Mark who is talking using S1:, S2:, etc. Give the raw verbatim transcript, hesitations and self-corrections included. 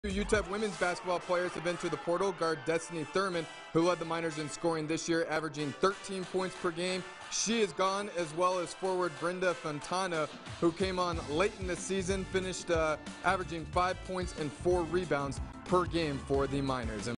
S1: U T E P women's basketball players have entered the portal. Guard Destiny Thurman, who led the Miners in scoring this year, averaging thirteen points per game. She is gone, as well as forward Brenda Fontana, who came on late in the season, finished uh, averaging five points and four rebounds per game for the Miners.